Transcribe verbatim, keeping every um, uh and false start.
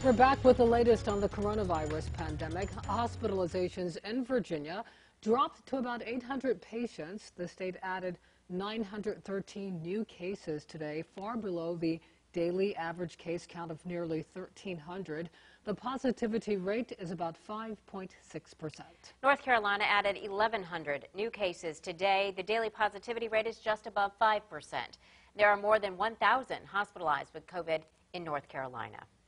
We're back with the latest on the coronavirus pandemic. Hospitalizations in Virginia dropped to about eight hundred patients. The state added nine hundred thirteen new cases today, far below the daily average case count of nearly thirteen hundred. The positivity rate is about five point six percent. North Carolina added eleven hundred new cases today. The daily positivity rate is just above five percent. There are more than one thousand hospitalized with COVID in North Carolina.